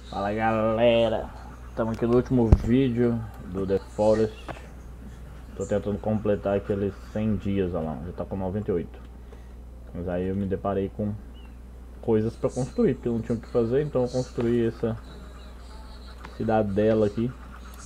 Fala galera, estamos aqui no último vídeo do The Forest. Tô tentando completar aqueles 100 dias, olha lá, já tá com 98. Mas aí eu me deparei com coisas pra construir, porque eu não tinha o que fazer, então eu construí essa cidadela aqui.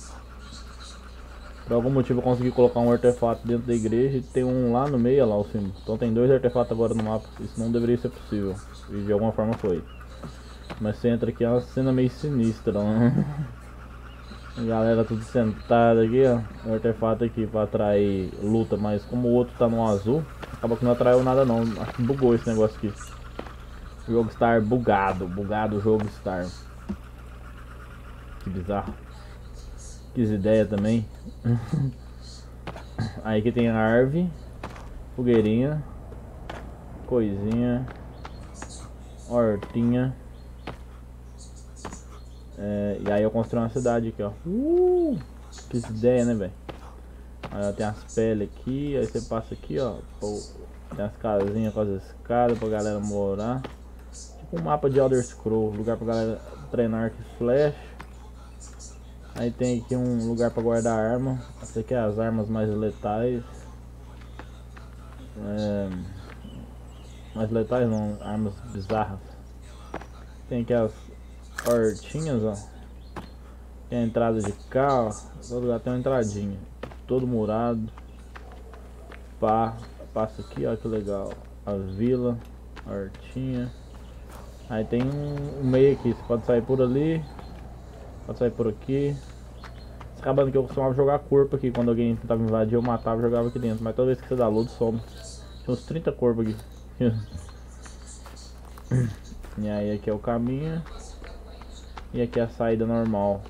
Por algum motivo eu consegui colocar um artefato dentro da igreja e tem um lá no meio, olha lá o símbolo. Então tem dois artefatos agora no mapa, isso não deveria ser possível, e de alguma forma foi. Mas você entra aqui, é uma cena meio sinistra, né? A galera tudo sentada aqui, ó. O artefato aqui pra atrair luta, mas como o outro tá no azul, acaba que não atraiu nada não. Acho que bugou esse negócio aqui. O jogo Star bugado o jogo Star. Que bizarro. Quis ideia também. Aí aqui tem a árvore, fogueirinha, coisinha, hortinha. E aí eu construí uma cidade aqui, ó. Que ideia, né, velho? Aí tem as peles aqui, aí você passa aqui, ó. Tem as casinhas com as escadas pra galera morar. Tipo um mapa de Elder Scrolls, lugar pra galera treinar arco e flecha. Aí tem aqui um lugar pra guardar arma. Essa aqui é as armas mais letais. Mais letais não, armas bizarras. Tem aqui as hortinhas, ó. Tem a entrada de cá, ó. Todo lugar tem uma entradinha. Todo murado. Passa aqui, ó, que legal. A vila, a hortinha. Aí tem um meio aqui, você pode sair por ali, pode sair por aqui. Acabando que eu costumava jogar corpo aqui, quando alguém tentava invadir eu matava e jogava aqui dentro. Mas toda vez que você dá load some. Tinha uns 30 corpos aqui. E aí aqui é o caminho. E aqui é a saída normal.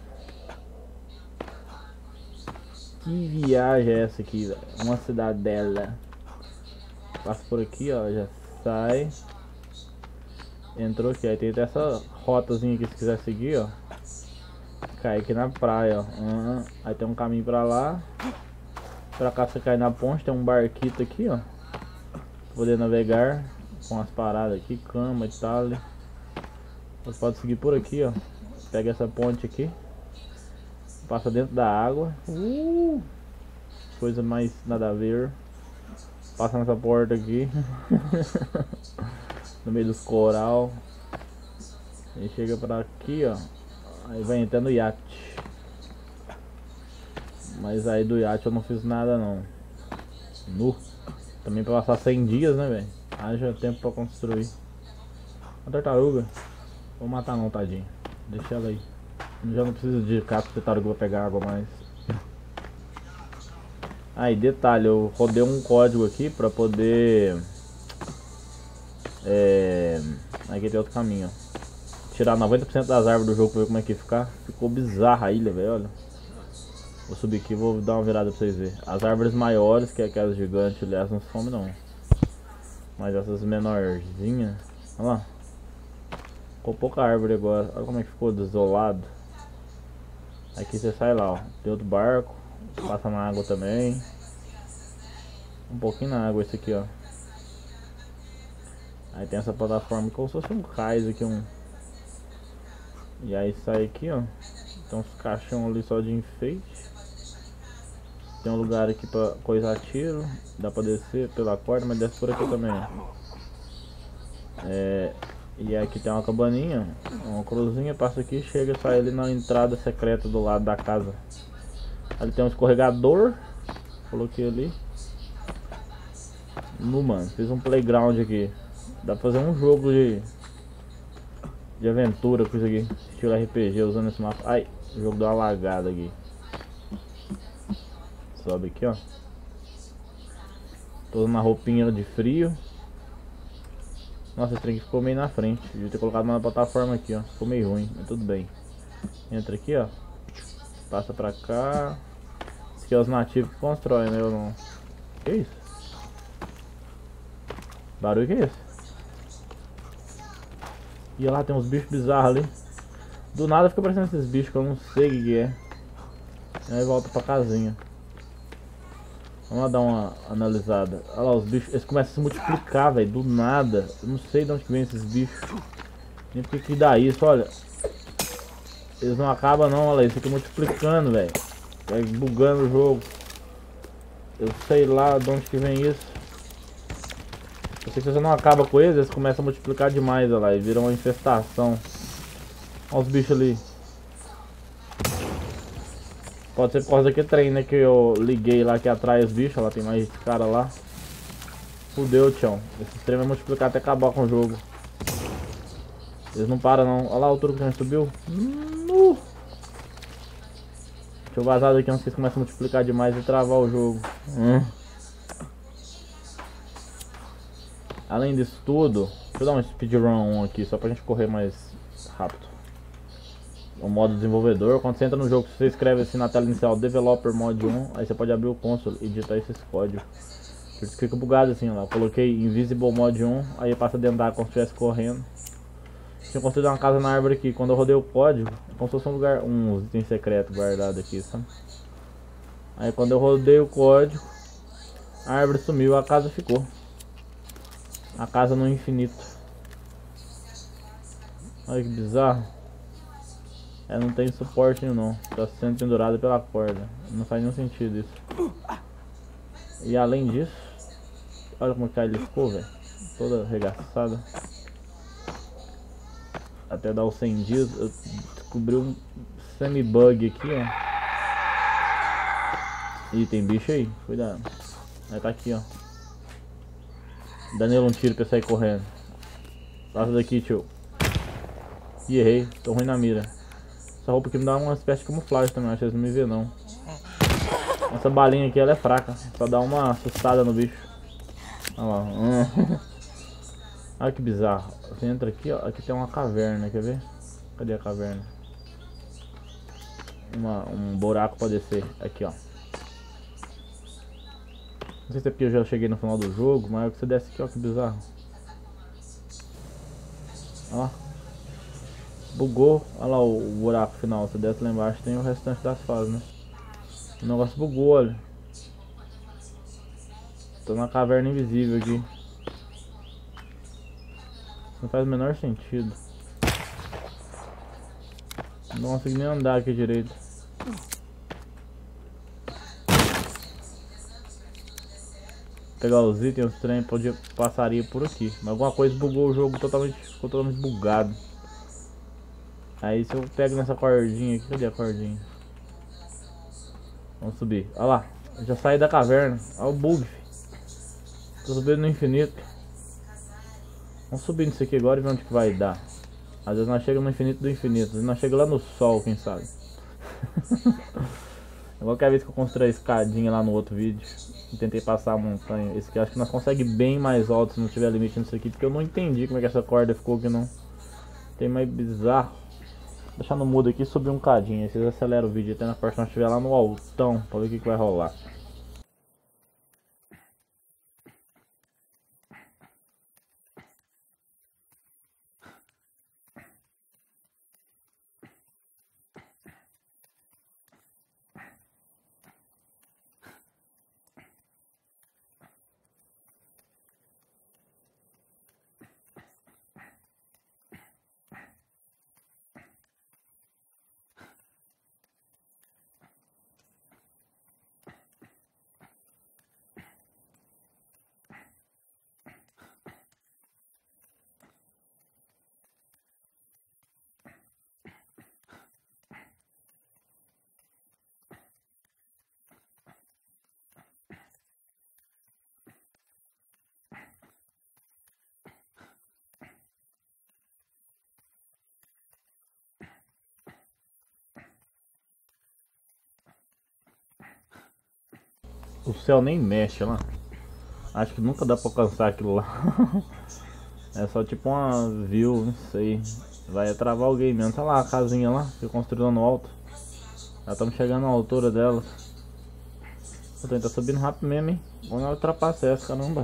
Que viagem é essa aqui, velho? Uma cidadela. Passa por aqui, ó, já sai. Entrou aqui, aí tem até essa rotazinha aqui se quiser seguir, ó. Cai aqui na praia, ó. Aí tem um caminho pra lá. Pra cá você cai na ponte, tem um barquito aqui, ó. Pra poder navegar com as paradas aqui, cama e tal. Você pode seguir por aqui, ó. Pega essa ponte aqui. Passa dentro da água. Coisa mais nada a ver. Passa nessa porta aqui. No meio dos coral. E chega pra aqui, ó. Aí vai entrando no iate. Mas aí do iate eu não fiz nada não. Também pra passar 100 dias, né, velho? Haja tempo pra construir. A tartaruga. Vou matar não, tadinho. Deixa ela aí. Já não preciso de casco de tartaruga pra pegar água mais. Aí, detalhe, eu rodei um código aqui pra poder... Aqui tem outro caminho, ó. Tirar 90% das árvores do jogo pra ver como é que ficar. Ficou bizarra a ilha, velho, olha. Vou subir aqui e vou dar uma virada pra vocês verem. As árvores maiores, que é aquelas gigantes, aliás, não some não. Mas essas menorzinhas, olha lá. Ficou pouca árvore agora, olha como é que ficou desolado. Aqui você sai lá, ó. Tem outro barco, passa na água também. Um pouquinho na água esse aqui, ó. Aí tem essa plataforma como se fosse um cais aqui, E aí sai aqui, ó. Tem uns caixão ali só de enfeite. Tem um lugar aqui pra coisar tiro. Dá pra descer pela corda, mas desce por aqui também. E aqui tem uma cabaninha, uma cruzinha, passa aqui, chega e sai ali na entrada secreta do lado da casa. Ali tem um escorregador. Coloquei ali. Mano, fiz um playground aqui. Dá pra fazer um jogo de aventura com isso aqui, estilo RPG, usando esse mapa. Ai, o jogo deu uma lagada aqui. Sobe aqui, ó. Tô usando uma roupinha de frio. Nossa, esse trem aqui ficou meio na frente. Devia ter colocado uma plataforma aqui, ó. Ficou meio ruim, mas tudo bem. Entra aqui, ó. Passa pra cá. Esse aqui é os nativos que constroem, né? Eu não... Que isso? Barulho que é esse? E lá tem uns bichos bizarros ali. Do nada fica parecendo esses bichos que eu não sei o que é. E aí volta pra casinha. Vamos lá dar uma analisada. Olha lá os bichos, eles começam a se multiplicar, velho, do nada. Eu não sei de onde que vem esses bichos. Nem porque que dá isso, olha. Eles não acabam não, olha lá, isso aqui multiplicando, velho. Vai bugando o jogo. Eu sei lá de onde que vem isso. Eu sei que se você não acaba com eles começam a multiplicar demais, olha lá, e viram uma infestação. Olha os bichos ali. Pode ser por causa daquele trem, né, que eu liguei lá que atrai os bichos, lá tem mais cara lá. Fudeu, tchão. Esse trem vai multiplicar até acabar com o jogo. Eles não param não. Olha lá a altura que a gente subiu. Deixa eu vazar daqui antes que eles começam a multiplicar demais e travar o jogo. Além disso tudo, deixa eu dar um speedrun aqui só pra gente correr mais rápido. O modo desenvolvedor, quando você entra no jogo, você escreve assim na tela inicial Developer Mod 1, aí você pode abrir o console e digitar esses códigos. Por isso que fica bugado assim, ó. Eu coloquei Invisible Mod 1, aí passa dentro da água como se estivesse correndo. Tinha construído uma casa na árvore aqui, quando eu rodei o código, como se fosse um lugar, um item secreto guardado aqui, sabe? Aí quando eu rodei o código, a árvore sumiu, a casa ficou. A casa no infinito. Olha que bizarro. Não tem suporte nenhum não. Tá sendo pendurado pela corda. Não faz nenhum sentido isso. E além disso, olha como que ele ficou, velho. Toda arregaçada. Até dar os 100 dias, eu descobri um semi-bug aqui, ó. Ih, tem bicho aí, cuidado. Aí tá aqui, ó. Dá nele um tiro pra sair correndo. Passa daqui, tio. Ih, errei, tô ruim na mira. Essa roupa aqui me dá uma espécie de camuflagem também, acho que eles não me vê não. Essa balinha aqui ela é fraca, só dá uma assustada no bicho. Olha lá. Olha que bizarro. Você entra aqui, ó. Aqui tem uma caverna, quer ver? Cadê a caverna? Um buraco pra descer. Aqui, ó. Não sei se é porque eu já cheguei no final do jogo, mas você desce aqui, ó, que bizarro. Ó. Bugou. Olha lá o buraco final. Você desce lá embaixo, tem o restante das fases, né? O negócio bugou, olha. Tô na caverna invisível aqui. Não faz o menor sentido. Não consigo nem andar aqui direito. Pegar os itens, os trem, passaria por aqui. Mas alguma coisa bugou o jogo totalmente, ficou totalmente bugado. Aí se eu pego nessa cordinha aqui, cadê a cordinha? Vamos subir, olha lá, eu já saí da caverna, olha o bug, tô subindo no infinito. Vamos subir nisso aqui agora e ver onde que vai dar. Às vezes nós chegamos no infinito do infinito, às vezes nós chegamos lá no sol, quem sabe. Qualquer vez que eu construí a escadinha lá no outro vídeo e tentei passar a montanha, esse aqui acho que nós conseguimos bem mais alto se não tiver limite nisso aqui, porque eu não entendi como é que essa corda ficou aqui não. Tem mais bizarro. Deixar no mudo aqui e subir um cadinho, aí vocês aceleram o vídeo até na parte que nós estiver lá no altão, pra ver o que vai rolar. O céu nem mexe lá. Acho que nunca dá pra alcançar aquilo lá. É só tipo uma view, não sei. Vai travar o game mesmo. Tá lá a casinha lá, que eu construí lá no alto. Já estamos chegando à altura dela. O trem tá subindo rápido mesmo, hein? Vamos ultrapassar essa, caramba.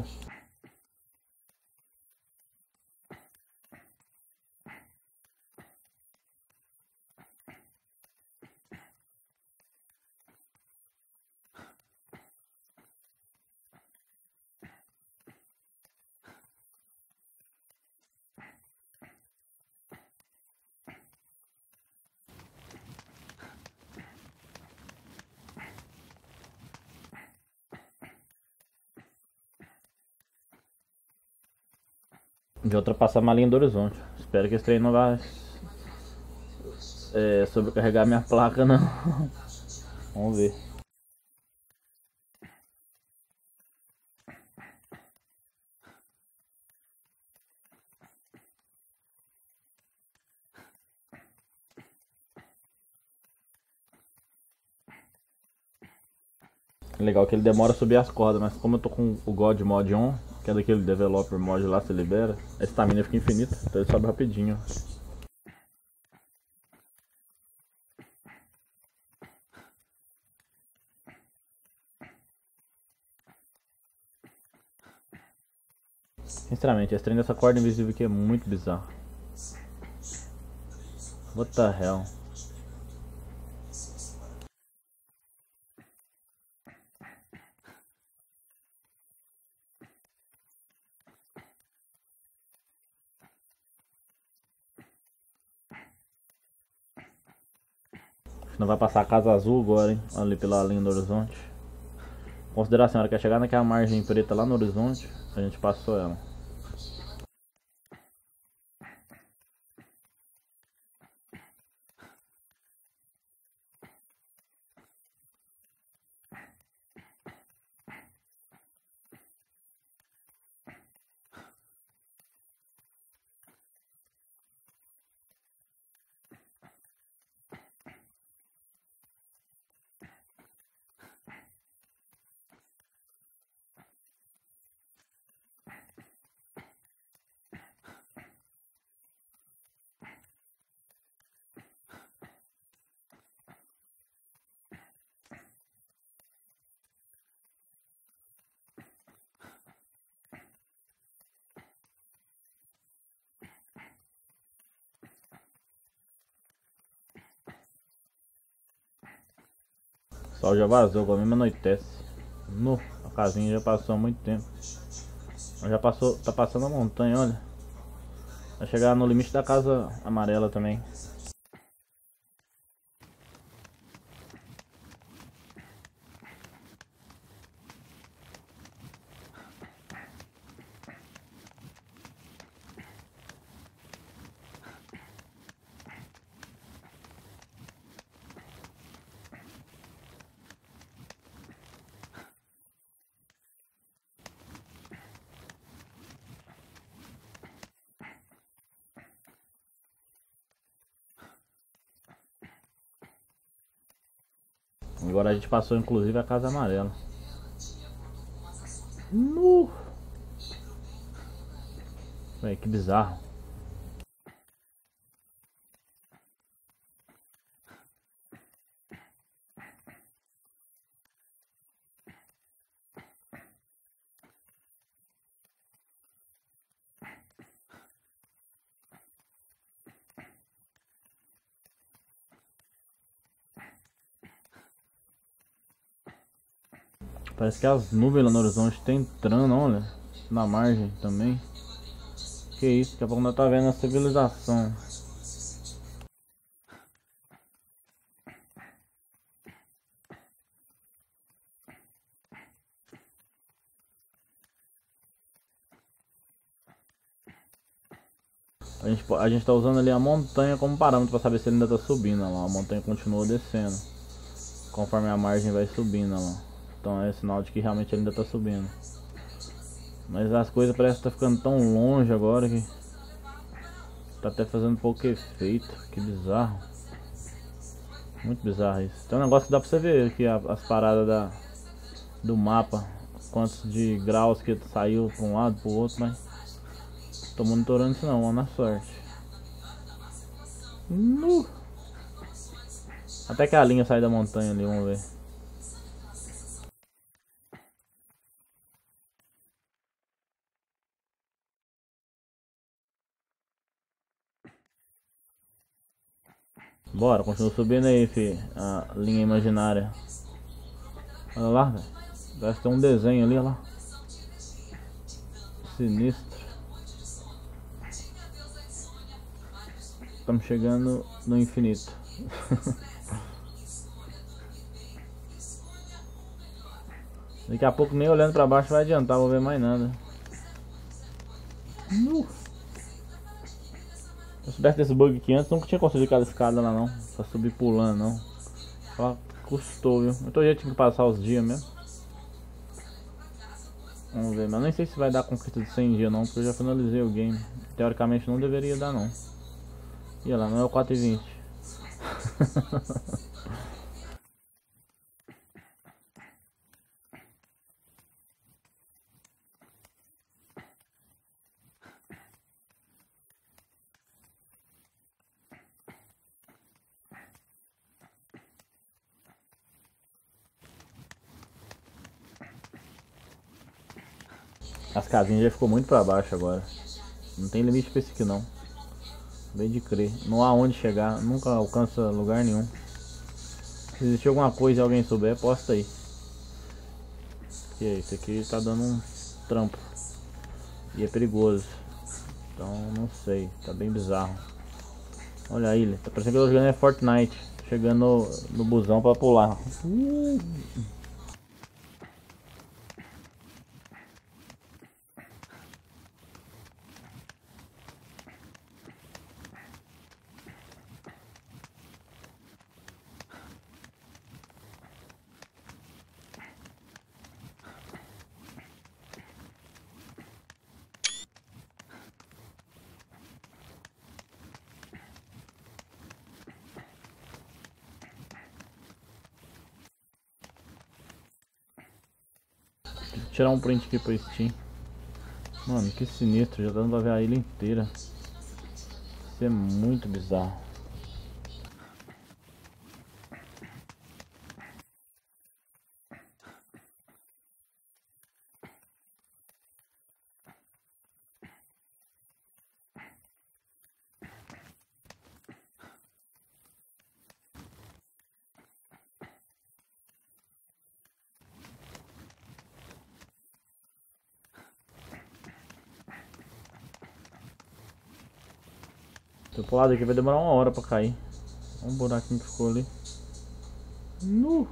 de ultrapassar uma linha do horizonte. Espero que esse trem não vai sobrecarregar minha placa, não. Vamos ver. Legal que ele demora a subir as cordas, mas como eu tô com o God Mod on, que é daquele developer mod lá, você libera, a estamina fica infinita, então ele sobe rapidinho. Sinceramente, esse trem dessa corda invisível aqui é muito bizarro. What the hell? Não vai passar a Casa Azul agora, hein? Ali pela linha do horizonte. Consideração, a hora que chegar naquela margem preta lá no horizonte, a gente passou ela. O sol já vazou, agora mesmo anoitece. A casinha já passou há muito tempo. Já passou, tá passando a montanha, olha. Vai chegar no limite da Casa Amarela também. Agora a gente passou inclusive a Casa Amarela. Véi, que bizarro. Parece que as nuvens lá no horizonte estão entrando, olha. Na margem também. Que isso, daqui a pouco nós tá vendo a civilização. A gente tá usando ali a montanha como parâmetro para saber se ele ainda tá subindo, lá. A montanha continua descendo conforme a margem vai subindo, lá. Então é sinal de que realmente ele ainda tá subindo. Mas as coisas parecem que tá ficando tão longe agora que tá até fazendo pouco efeito. Que bizarro. Muito bizarro isso. Tem um negócio que dá pra você ver aqui as paradas do mapa. Quantos de graus que saiu pra um lado pro outro, mas tô monitorando isso não, na sorte. Até que a linha sai da montanha ali, vamos ver. Bora, continua subindo aí, fi, a linha imaginária. Olha lá, velho. Parece que tem um desenho ali, olha lá. Sinistro. Estamos chegando no infinito. Daqui a pouco nem olhando pra baixo vai adiantar, vou ver mais nada. Se eu soubesse desse bug aqui antes, nunca tinha conseguido aquela escada lá não. Pra subir pulando não. Só custou, viu? Então eu já tinha que passar os dias mesmo. Vamos ver, mas nem sei se vai dar conquista de 100 dias não, porque eu já finalizei o game. Teoricamente não deveria dar não. E olha lá, não é o 4,20. As casinhas já ficou muito pra baixo agora. Não tem limite pra esse aqui não. Bem de crer. Não há onde chegar. Nunca alcança lugar nenhum. Se existir alguma coisa e alguém souber, posta aí. Porque isso aqui tá dando um trampo. E é perigoso. Então não sei. Tá bem bizarro. Olha a ilha. Tá parecendo que eu tô jogando Fortnite. Chegando no busão pra pular. Vou tirar um print aqui pro Steam. Mano, que sinistro. Já tá dando pra ver a ilha inteira. Isso é muito bizarro. Se eu pular daqui vai demorar 1 hora pra cair. Olha um buraquinho que ficou ali. Nu!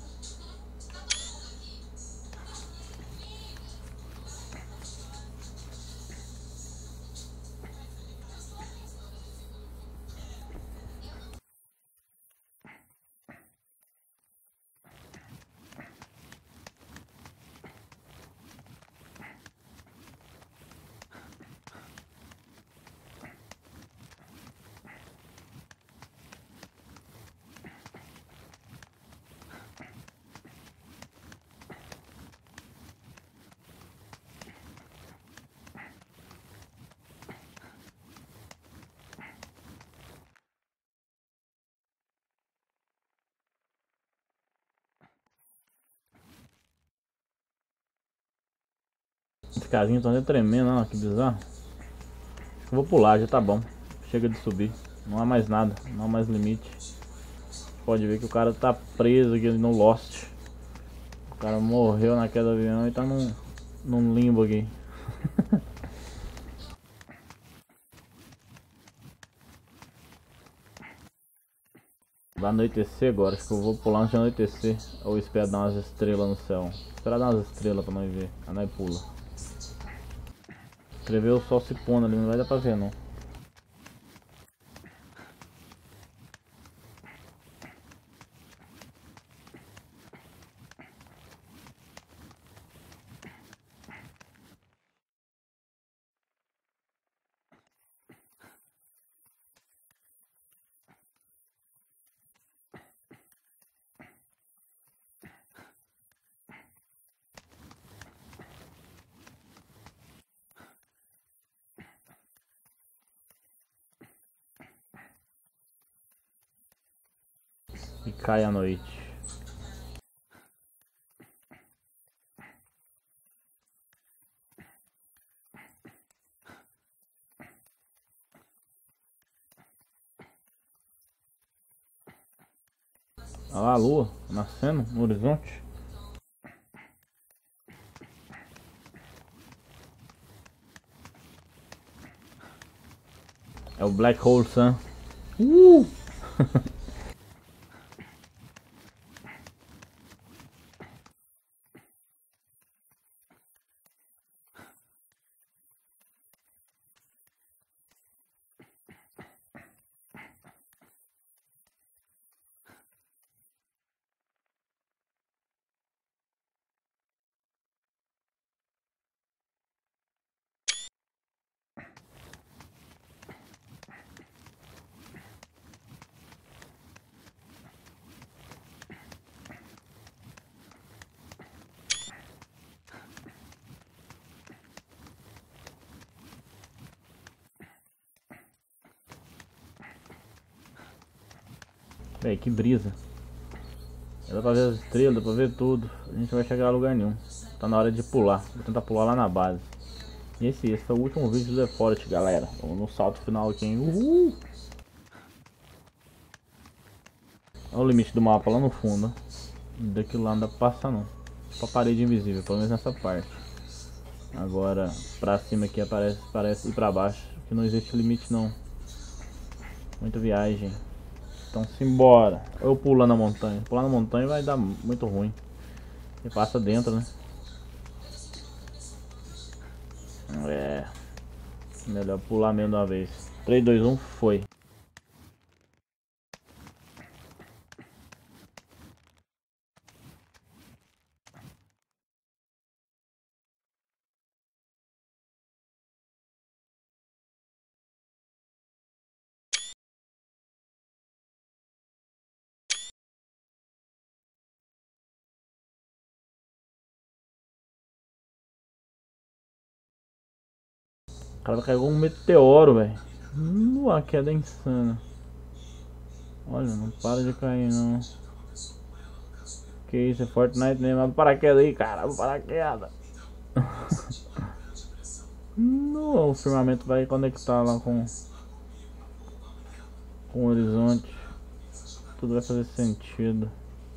Esse casinho tá até tremendo, ó, que bizarro. Acho que eu vou pular, já tá bom. Chega de subir. Não há mais nada, não há mais limite. Pode ver que o cara tá preso aqui no Lost. O cara morreu na queda do avião e tá num limbo aqui. Vai anoitecer agora, acho que eu vou pular antes de anoitecer. Ou espero dar umas estrelas no céu. Esperar dar umas estrelas pra nós ver. Aí nós pula. Escreveu o sol se pondo ali, não vai dar pra ver não. E cai a noite. Olha lá a lua nascendo no horizonte. É o Black Hole Sun. Véi, que brisa. Dá pra ver as estrelas, dá pra ver tudo. A gente não vai chegar a lugar nenhum. Tá na hora de pular. Vou tentar pular lá na base. E esse foi o último vídeo do The Forest, galera. Vamos no salto final aqui, hein? Uhul! Olha o limite do mapa lá no fundo. Daqui lá não dá pra passar não. Só parede invisível, pelo menos nessa parte. Agora pra cima aqui parece ir pra baixo. Que não existe limite não. Muita viagem. Então simbora. Ou eu pulo lá na montanha. Pular na montanha vai dar muito ruim. E passa dentro, né? É. Melhor pular mesmo de uma vez. 3, 2, 1, foi. O cara carregou um meteoro, velho. A queda é insana. Olha, não para de cair não. Que isso, é Fortnite mesmo. Abre o paraquedas aí, cara. Abre o paraquedas. Não, o firmamento vai conectar lá com o horizonte. Tudo vai fazer sentido.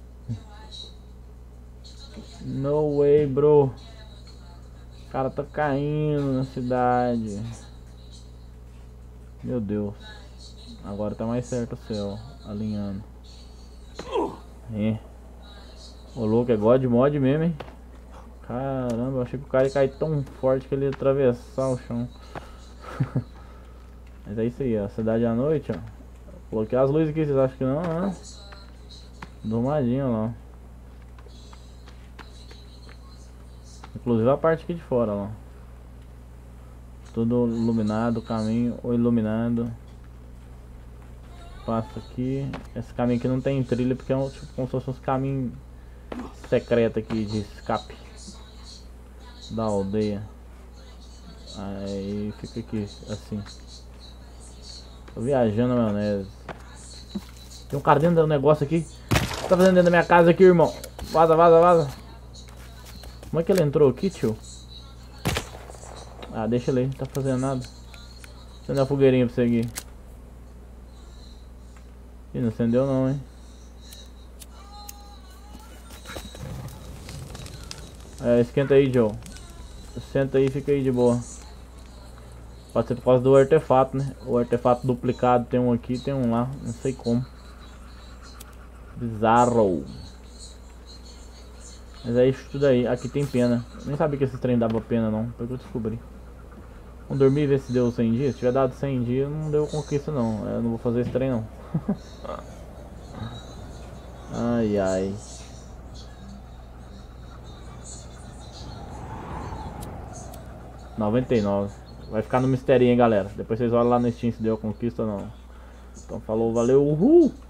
No way, bro. O cara tá caindo na cidade. Meu Deus. Agora tá mais certo o céu. Alinhando. É. O louco é God Mod mesmo, hein? Caramba, eu achei que o cara ia cair tão forte que ele ia atravessar o chão. Mas é isso aí, ó. A cidade à noite, ó. Coloquei as luzes aqui, vocês acham que não, né? Domadinho lá. Inclusive a parte aqui de fora, ó. Tudo iluminado, caminho ou iluminado. Passa aqui. Esse caminho aqui não tem trilha porque é tipo, como se fosse uns caminhos secretos aqui de escape da aldeia. Aí fica aqui assim. Tô viajando na maionese. Tem um cara dentro do negócio aqui. O que tá fazendo dentro da minha casa aqui, irmão? Vaza, vaza, vaza. Como é que ele entrou aqui, tio? Ah, deixa ele aí, não tá fazendo nada. Acendeu a fogueirinha pra você aqui. Ih, não acendeu não, hein? É, esquenta aí, Joe. Senta aí e fica aí de boa. Pode ser por causa do artefato, né? O artefato duplicado tem um aqui, tem um lá. Não sei como. Bizarro. Mas é isso tudo aí. Aqui tem pena. Eu nem sabia que esse trem dava pena não. Foi que eu descobri. Vamos dormir e ver se deu 100 dias. Se tiver dado 100 dias, não deu conquista não. Eu não vou fazer esse trem não. Ai ai. $99. Vai ficar no mistério, hein, galera. Depois vocês olham lá no Steam se deu conquista ou não. Então falou, valeu, uhul!